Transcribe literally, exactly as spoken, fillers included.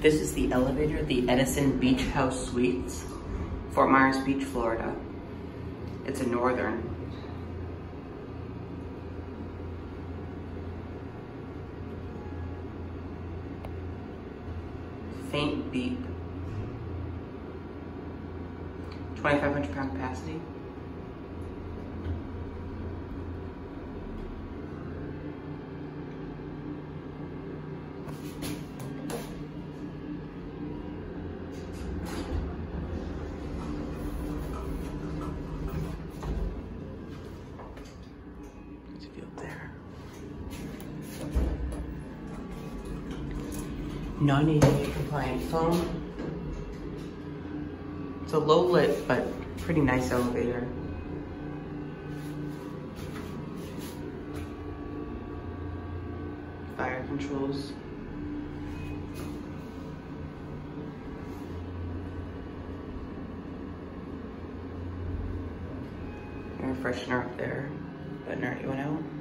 This is the elevator, the Edison Beach House Suites, Fort Myers Beach, Florida. It's a northern. Faint beep. twenty-five hundred pound capacity. There's a view up there. non A D A compliant foam. It's a low lit, but pretty nice elevator. Fire controls. Air freshener up there, but already went out.